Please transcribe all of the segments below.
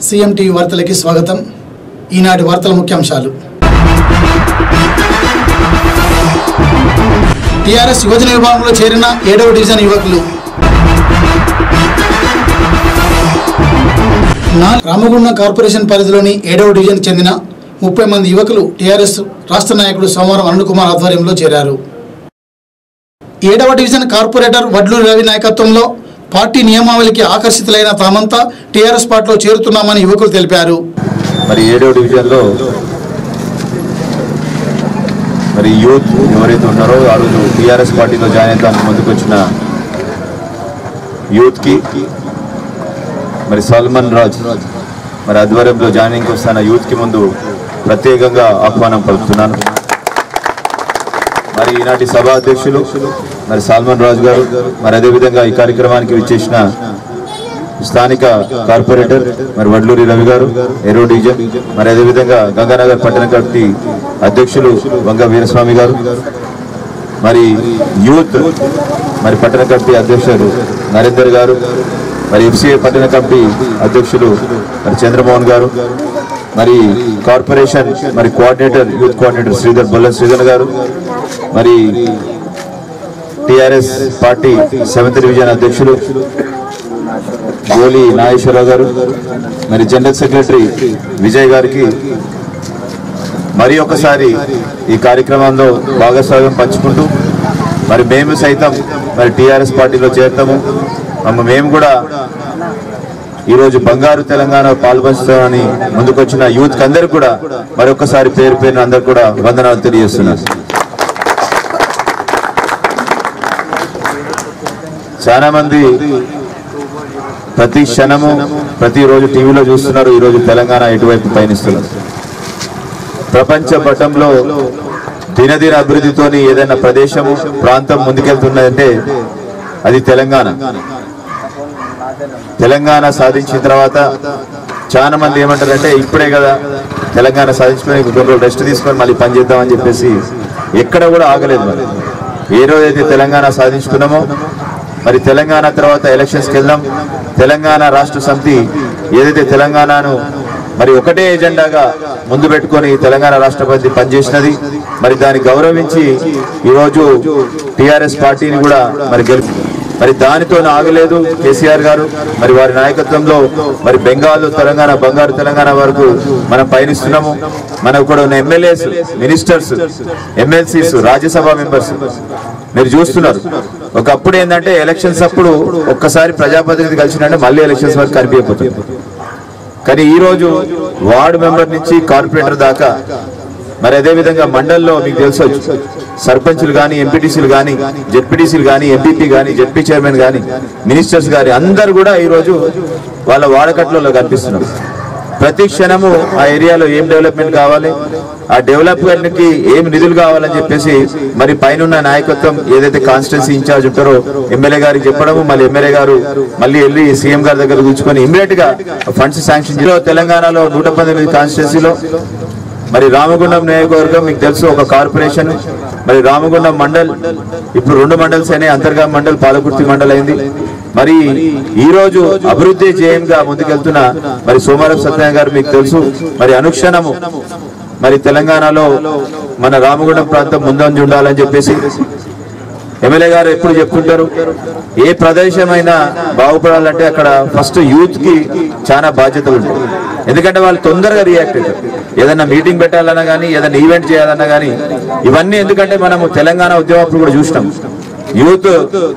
CM TV వార్తలకి స్వాగతం. ఈనాటి వార్తల ముఖ్యాంశాలు. టీఆర్ఎస్ యువజన విభాగంలో చేరిన 7వ డివిజన్ యువకులు. రామగుండం కార్పొరేషన్ పరిధిలోని 7వ డివిజన్ చెందిన 30 మంది యువకులు టీఆర్ఎస్ రాష్ట్ర నాయకుడు సోమవారం అరుణ్ కుమార్ ఆధ్వర్యంలో చేరారు. 7వ డివిజన్ కార్పొరేటర్ వడ్లూరి రవి నాయకత్వంలో పార్టీ నియమావళికి ఆకర్షితులైన తామంతా టీఆర్ఎస్ పార్టీలో చేరుతున్నామని యువకులు తెలిపారు. మరి 7వ డివిజన్లో మరి యూత్ ఎవరైతే ఉన్నారో ఆ రోజు టీఆర్ఎస్ పార్టీలో జాయిన్ అవుతానికి ముందుకు వచ్చిన యూత్కి మరి సల్మాన్ రాజ్ మరి ఆధ్వర్యంలో జాయినింగ్కి వస్తున్న యూత్కి ముందు ప్రత్యేకంగా ఆహ్వానం పలుకుతున్నాను. మరి ఈనాటి సభా అధ్యక్షులు మరి సల్మాన్ రాజు గారు, మరి అదేవిధంగా ఈ కార్యక్రమానికి విచ్చేసిన స్థానిక కార్పొరేటర్ మరి వడ్లూరి రవి గారు 7వ డివిజన్, మరి అదేవిధంగా గంగానగర్ పట్టణ కమిటీ అధ్యక్షులు వంగ వీరస్వామి గారు, మరి యూత్ మరి పట్టణ కమిటీ అధ్యక్షులు నరేందర్ గారు, మరి ఎఫ్సిఏ పట్టణ కమిటీ అధ్యక్షులు మరి చంద్రమోహన్ గారు, మరి కార్పొరేషన్ మరి coordinator youth coordinator Sridhar Bolla Sridhar garu, మరి టిఆర్ఎస్ పార్టీ 7వ డివిజన్ అధ్యక్షులు గోలి నాగేశ్వరరావు గారు, మరి జనరల్ సెక్రటరీ విజయ్ గారికి మరి ఒకసారి ఈ కార్యక్రమంలో భాగస్వామ్యం పంచుకుంటూ మరి మేము సైతం మరి టిఆర్ఎస్ పార్టీలో చేరుతాము, మేము కూడా ఈరోజు బంగారు తెలంగాణ పాల్పంచుతామని ముందుకొచ్చిన యూత్ అందరికీ కూడా మరొకసారి పేరు పేరున అందరూ కూడా వందనాలు తెలియజేస్తున్నారు. చాలా మంది ప్రతి క్షణము ప్రతిరోజు టీవీలో చూస్తున్నారు, ఈరోజు తెలంగాణ ఎటువైపు పయనిస్తున్నారు. ప్రపంచ పటంలో దినదిన అభివృద్ధితోని ఏదైనా ప్రదేశము ప్రాంతం ముందుకెళ్తున్నదంటే అది తెలంగాణ. తెలంగాణ సాధించిన తర్వాత చాలా మంది ఏమంటారంటే ఇప్పుడే కదా తెలంగాణ సాధించుకొని కొన్ని రోజులు రెస్ట్ తీసుకొని మళ్ళీ పని చేద్దామని చెప్పేసి ఎక్కడ కూడా ఆగలేదు. మరి ఏ రోజైతే తెలంగాణ సాధించుకున్నామో మరి తెలంగాణ తర్వాత ఎలక్షన్స్కి వెళ్దాం. తెలంగాణ రాష్ట్ర సమితి ఏదైతే తెలంగాణను మరి ఒకటే ఎజెండాగా ముందు పెట్టుకొని తెలంగాణ రాష్ట్రపతి పనిచేసినది, మరి దాన్ని గౌరవించి ఈరోజు టిఆర్ఎస్ పార్టీని కూడా మరి మరి దానితో ఆగలేదు కేసీఆర్ గారు. మరి వారి నాయకత్వంలో మరి బెంగాల్ తెలంగాణ బంగారు తెలంగాణ వరకు మనం పయనిస్తున్నాము. మనకు కూడా ఉన్న MLAs, ministers, MLCs, Rajya Sabha members మీరు చూస్తున్నారు. ఒకప్పుడు ఏంటంటే ఎలక్షన్స్ అప్పుడు ఒక్కసారి ప్రజాప్రతినిధి కలిసినంటే మళ్ళీ ఎలక్షన్స్ వరకు కనిపించకపోతుంది. కానీ ఈరోజు వార్డు మెంబర్ నుంచి కార్పొరేటర్ దాకా మరి అదేవిధంగా మండల్లో మీకు తెలుసొచ్చు సర్పంచులు కానీ, ఎంపీటీసీలు కానీ, జెడ్పీటీసీలు కానీ, ఎంపీపీ కానీ, జెడ్పీ చైర్మన్ కానీ, మినిస్టర్స్ కానీ అందరు కూడా ఈరోజు వాళ్ళ వాడకట్లలో కనిపిస్తున్నారు. ప్రతి క్షణము ఆ ఏరియాలో ఏం డెవలప్మెంట్ కావాలి, ఆ డెవలప్మెంట్కి ఏం నిధులు కావాలని చెప్పేసి మరి పైన నాయకత్వం ఏదైతే కాన్స్టిట్యున్సీ ఇన్ఛార్జ్ ఉంటారో ఎమ్మెల్యే గారికి చెప్పడము, మళ్ళీ ఎమ్మెల్యే గారు మళ్ళీ వెళ్ళి సీఎం గారి దగ్గర కూర్చుకొని ఇమ్మీడియట్ గా ఫండ్స్ శాంక్షన్. తెలంగాణలో 119 కాన్స్టిట్యున్సీలో మరి రామగుండం నియోజకవర్గం మీకు తెలుసు ఒక కార్పొరేషన్, మరి రామగుండం మండల్ ఇప్పుడు 2 మండల్స్ అయినాయి, అంతర్గా మండల్ పాలకుర్తి మండల్ అయింది. మరి ఈ రోజు అభివృద్ధి ధ్యేయంగా ముందుకెళ్తున్న మరి సోమవారం సత్యనారాయణ గారు మీకు తెలుసు మరి అనుక్షణము మరి తెలంగాణలో మన రామగుండం ప్రాంతం ముందంజ ఉండాలని చెప్పేసి ఎమ్మెల్యే గారు ఎప్పుడు చెప్తుంటారు. ఏ ప్రదేశమైనా బాగుపడాలంటే అక్కడ ఫస్ట్ యూత్ కి చాలా బాధ్యతలు ఉంటాయి. ఎందుకంటే వాళ్ళు తొందరగా రియాక్ట్ అవుతారు. ఏదైనా మీటింగ్ పెట్టాలన్నా కానీ, ఏదైనా ఈవెంట్ చేయాలన్నా కానీ, ఇవన్నీ ఎందుకంటే మనము తెలంగాణ ఉద్యమప్పుడు కూడా చూసినాం. యూత్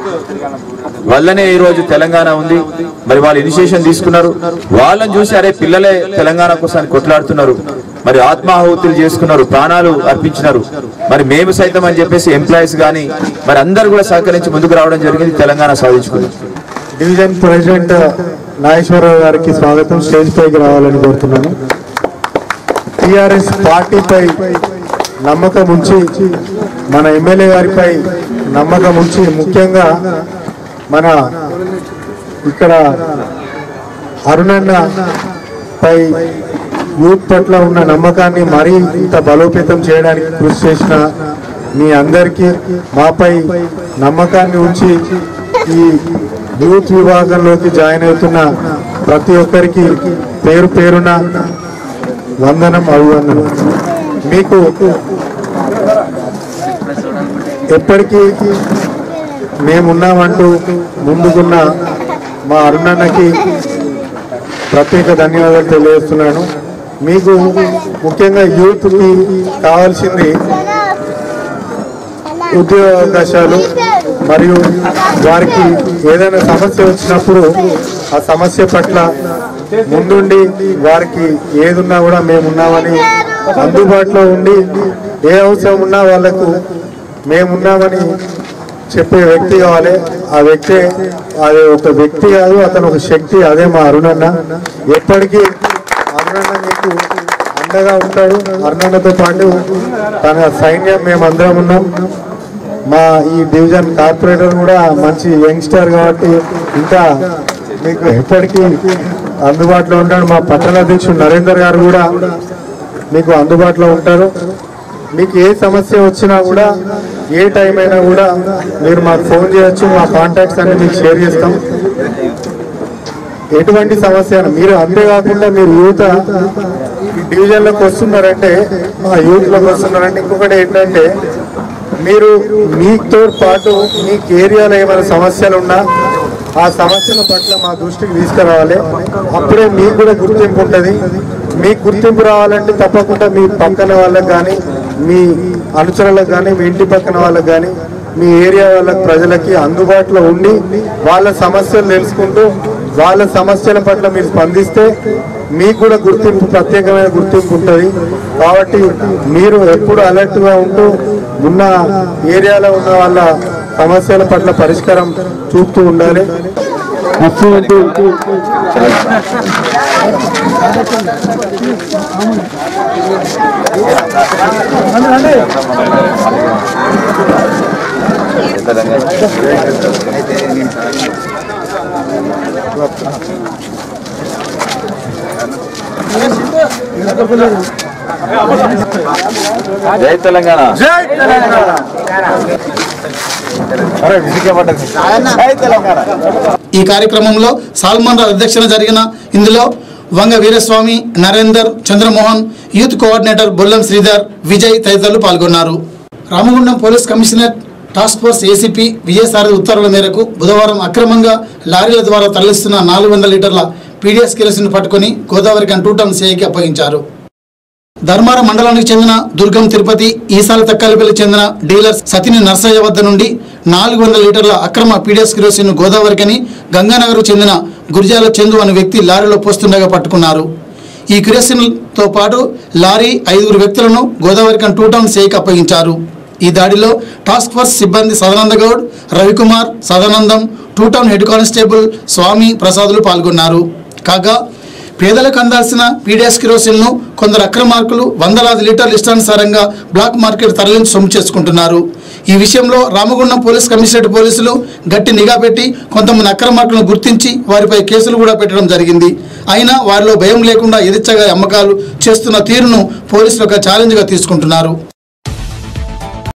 వల్లనే ఈ రోజు తెలంగాణ ఉంది. మరి వాళ్ళు ఇనిషియేషన్ తీసుకున్నారు. వాళ్ళని చూసి అరే పిల్లలే తెలంగాణ కోసం కొట్లాడుతున్నారు, మరి ఆత్మాహుతులు చేసుకున్నారు, ప్రాణాలు అర్పించినారు, మరి మేము సైతం అని చెప్పేసి ఎంప్లాయీస్ కానీ మరి అందరు కూడా సహకరించి ముందుకు రావడం జరిగింది. తెలంగాణ సాధించుకున్నారు. డివిజన్ ప్రెసిడెంట్ నాగేశ్వరరావు గారికి స్వాగతం. స్టేజ్ పైకి రావాలని కోరుతున్నాను. టిఆర్ఎస్ పార్టీపై నమ్మకం ఉంచి, మన ఎమ్మెల్యే గారిపై నమ్మకం ఉంచి, ముఖ్యంగా మన ఇక్కడ అరుణన్న పై యూత్ పట్ల ఉన్న నమ్మకాన్ని మరీ ఇంత బలోపేతం చేయడానికి కృషి చేసిన మీ అందరికీ, మాపై నమ్మకాన్ని ఉంచి ఈ యూత్ విభాగంలోకి జాయిన్ అవుతున్న ప్రతి ఒక్కరికి పేరు పేరున వందనం అభివందనం. మీకు ఎప్పటికీ మేమున్నామంటూ ముందుకున్న మా అరుణన్నకి ప్రత్యేక ధన్యవాదాలు తెలియజేస్తున్నాను. మీకు ముఖ్యంగా యూత్కి కావాల్సింది ఉద్యోగావకాశాలు మరియు వారికి ఏదైనా సమస్య వచ్చినప్పుడు ఆ సమస్య పట్ల ముందుండి వారికి ఏదున్నా కూడా మేమున్నామని అందుబాటులో ఉండి ఏ అవసరం ఉన్నా వాళ్లకు మేమున్నామని చెప్పే వ్యక్తి కావాలి. ఆ వ్యక్తి అది ఒక వ్యక్తి కాదు, అతను ఒక శక్తి. అదే మా అరుణన్న. ఎప్పటికీ అరుణన్న మీకు అండగా ఉంటాడు. అరుణన్నతో పాటు తన సైన్యం మేమందరం ఉన్నాం. మా ఈ డివిజన్ కార్పొరేటర్ కూడా మంచి యంగ్స్టర్ కాబట్టి ఇంకా మీకు ఎప్పటికీ అందుబాటులో ఉంటాడు. మా పట్టణ అధ్యక్షుడు నరేందర్ గారు కూడా మీకు అందుబాటులో ఉంటారు. మీకు ఏ సమస్య వచ్చినా కూడా ఏ టైం అయినా కూడా మీరు మాకు ఫోన్ చేయొచ్చు. మా కాంటాక్ట్స్ అన్ని మీకు షేర్ చేస్తాం. ఎటువంటి సమస్య మీరు అంతేకాకుండా మీరు యూత్ డివిజన్లోకి వస్తున్నారంటే మా యూత్లోకి వస్తున్నారంటే ఇంకొకటి ఏంటంటే మీరు మీతో పాటు మీకు ఏరియాలో ఏమైనా సమస్యలు ఉన్నా ఆ సమస్యల పట్ల మా దృష్టికి తీసుకురావాలి. అప్పుడే మీకు కూడా గుర్తింపు ఉంటుంది. మీకు గుర్తింపు రావాలంటే తప్పకుండా మీ పక్కన వాళ్ళకి కానీ మీ అనుచరులకు కానీ మీ ఇంటి పక్కన వాళ్ళకి కానీ మీ ఏరియా వాళ్ళ ప్రజలకి అందుబాటులో ఉండి వాళ్ళ సమస్యలు తెలుసుకుంటూ వాళ్ళ సమస్యల పట్ల మీరు స్పందిస్తే మీకు కూడా గుర్తింపు ప్రత్యేకమైన గుర్తింపు ఉంటుంది. కాబట్టి మీరు ఎప్పుడు అలర్ట్గా ఉంటూ ఉన్న ఏరియాలో ఉన్న వాళ్ళ సమస్యల పట్ల పరిష్కారం చూపుతూ ఉండాలి. జై తెలంగాణ. జై తెలంగాణ. ఈ కార్యక్రమంలో సాల్మన్ రాజ్ అధ్యక్షత జరిగిన ఇందులో వంగ వీరస్వామి, నరేందర్, చంద్రమోహన్, యూత్ కోఆర్డినేటర్ బొల్లం శ్రీధర్, విజయ్ తదితరులు పాల్గొన్నారు. Ramagundam police commissioner task force ACP Vijayasarathi ఉత్తర్వుల మేరకు బుధవారం అక్రమంగా లారీల ద్వారా తరలిస్తున్న 400 లీటర్ల పీడీఎస్ కిరోసిన్ పట్టుకుని గోదావరి గన్ 2 టౌన్ సిఐకి అప్పగించారు. ధర్మారం మండలానికి చెందిన దుర్గం తిరుపతి, ఈసాల తక్కలపల్లి చెందిన డీలర్ సతిని నర్సయ్య వద్ద నుండి 400 లీటర్ల అక్రమ పీడీఎస్ కిరోసిన్ గోదావరికని గంగానగర్కు చెందిన గుర్జాల చందు అనే వ్యక్తి లారీలో పోస్తుండగా పట్టుకున్నారు. ఈ కిరోసిన్తో పాటు లారీ 5 వ్యక్తులను గోదావరికన్ 2 టౌన్ సిఐకి అప్పగించారు. ఈ దాడిలో టాస్క్ ఫోర్స్ సిబ్బంది Sadananda Goud, Ravikumar, Sadanandam, 2 town head constable Swamy, Prasadulu పాల్గొన్నారు. కాగా పేదలకు అందాల్సిన పీడీఎస్ కిరోసిన్ను కొందరు అక్రమార్కులు వందలాది లీటర్లు ఇష్టానుసారంగా బ్లాక్ మార్కెట్ తరలించి సొమ్ము చేసుకుంటున్నారు. ఈ విషయంలో రామగుండం పోలీస్ కమిషనరేట్ పోలీసులు గట్టి నిఘా పెట్టి కొంతమంది అక్రమార్కులను గుర్తించి వారిపై కేసులు కూడా పెట్టడం జరిగింది. అయినా వారిలో భయం లేకుండా యథేచ్ఛగా అమ్మకాలు చేస్తున్న తీరును పోలీసులు ఒక ఛాలెంజ్గా తీసుకుంటున్నారు.